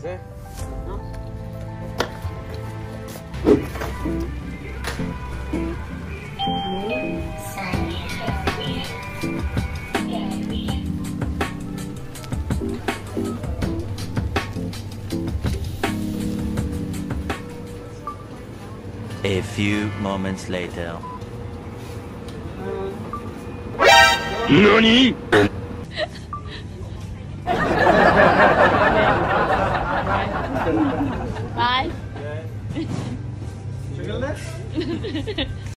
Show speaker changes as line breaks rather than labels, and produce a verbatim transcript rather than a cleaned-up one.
Okay.
A few moments later.
NANI?!
Bye.
Sugar less?